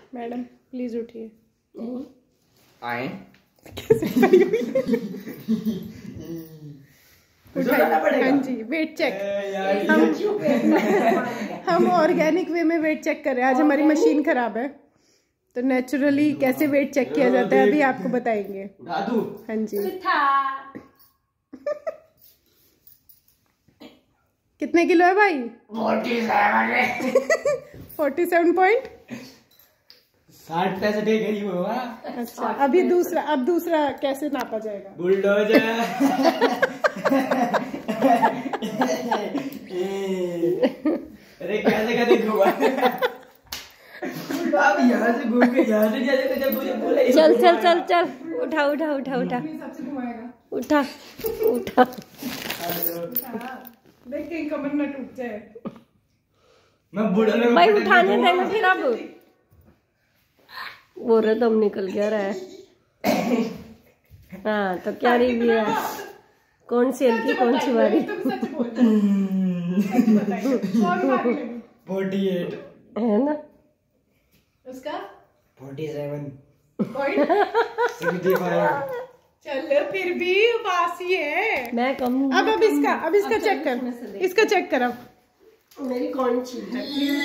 Madam please उठिए। आए हाँ जी, वेट चेक। हम ऑर्गेनिक वे में वेट चेक कर रहे हैं। आज हमारी मशीन खराब है तो नेचुरली कैसे वेट चेक किया जाता है अभी आपको बताएंगे। उठा दूं? हाँ जी। कितने किलो है भाई? 47 पॉइंट 60 के करीब होगा। अच्छा, अभी दूसरा कैसे नापा जाएगा? बुलडोजर। अरे कैसे घुमा अब यहाँ से घूम के यहाँ से जाते तो जब मुझे बोले चल उठा देख कहीं कमर ना टूट जाए। मैं बुढ़ा भाई उठाने देना फिर। अब वो रदम निकल गया रहा है। हाँ तो क्या रिव्यू है? कौन सी हल्की कौन सी वाली? 48 है ना उसका 47 चल फिर भी पास ही है। मैं कम। अब इसका चेक कर। इसका चेक कर। अब मेरी कौन सी है?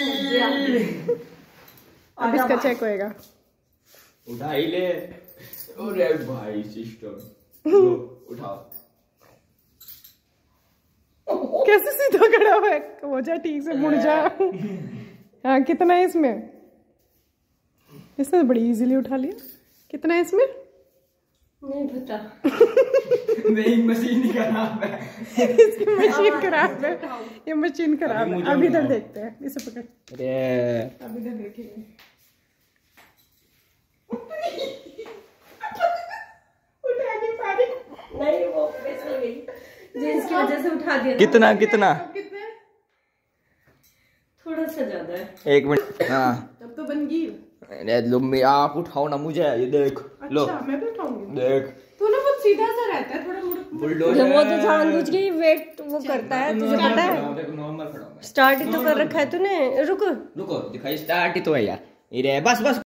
अब इसका चेक होएगा। उठा ही ले। अरे भाई सिस्टम उठा। कैसे सीधा खड़ा हुआ है? हो जा ठीक से, मुड़ जा। हाँ कितना है इसमें? इसने बड़ी इजीली उठा लिया। कितना है इसमें? नहीं पता। मेरी मशीन खराब है। इसकी मशीन खराब है। ये मशीन खराब है। अब इधर देखते हैं। इसे पकड़। अरे अब इधर देखेंगे। नहीं वो फिसल गई जींस की वजह से उठा दिया। कितना थोड़ा सा ज्यादा है। 1 मिनट। हाँ तब तो बन गई। अरे लो आप उठाओ ना मुझे, ये देख। लो अच्छा मैं भी उठाऊंगी। देख तू ना बहुत सीधा सा रहता है, थोड़ा मुड़। बुलडोजर। वो तो जानबूझ के वेट वो करता है, तुझे पता है। नॉर्मल खड़ा हूं मैं। स्टार्ट ही तो कर रखा है तूने। रुको दिखाई स्टार्ट ही तो है यार। ये बस